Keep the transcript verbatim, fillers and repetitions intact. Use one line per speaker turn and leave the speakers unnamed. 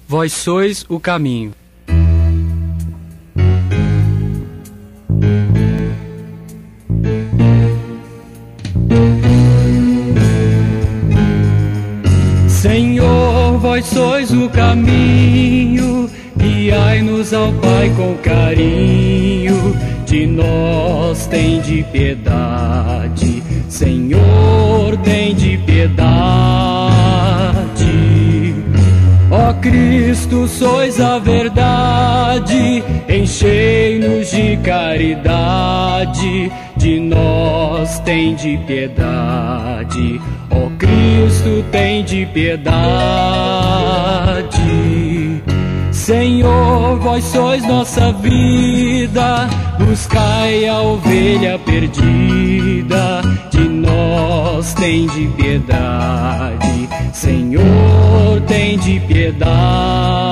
vós sois o caminho. Senhor, vós sois o caminho, guiai-nos ao Pai com carinho, de nós tende piedade, Senhor, tende piedade. Ó Cristo, sois a verdade, enchei-nos de caridade, de nós tende piedade. Ó Cristo, tende piedade. Senhor, vós sois nossa vida, buscai a ovelha perdida, de nós tende piedade, Senhor, tende piedade.